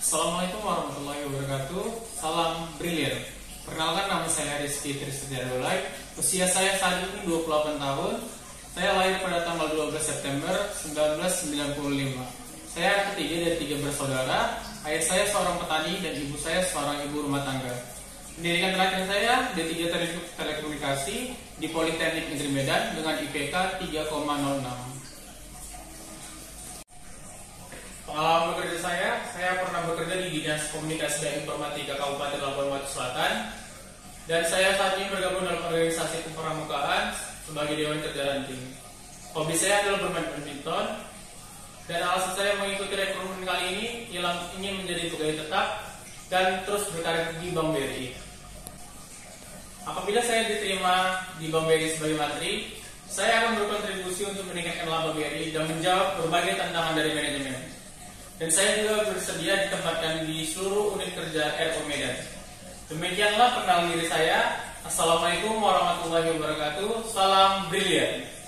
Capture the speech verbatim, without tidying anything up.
Assalamualaikum warahmatullahi wabarakatuh. Salam brilian. Perkenalkan, nama saya Rizky Trisetiadolai. Usia saya saat ini dua puluh delapan tahun. Saya lahir pada tanggal dua belas September seribu sembilan ratus sembilan puluh lima. Saya anak ketiga dari tiga bersaudara. Ayah saya seorang petani dan ibu saya seorang ibu rumah tangga. Pendidikan terakhir saya D tiga Telekomunikasi di Politeknik Negeri Medan dengan I P K tiga koma nol enam. Pengalaman bekerja saya, saya pernah bekerja di Dinas Komunikasi dan Informatika Kabupaten Labuan Batu Selatan, dan saya saat ini bergabung dalam organisasi kepramukaan sebagai Dewan Kerja Ranting. Hobi saya adalah bermain badminton, dan alasan saya mengikuti rekrutmen kali ini ialah ingin menjadi pegawai tetap dan terus berkarir di Bank B R I. Apabila saya diterima di Bank B R I sebagai menteri, saya akan berkontribusi untuk meningkatkan laba B R I dan menjawab berbagai tantangan dari manajemen. Dan saya juga bersedia ditempatkan di seluruh unit kerja R O Medan. Demikianlah perkenalan diri saya. Assalamualaikum warahmatullahi wabarakatuh. Salam brilian.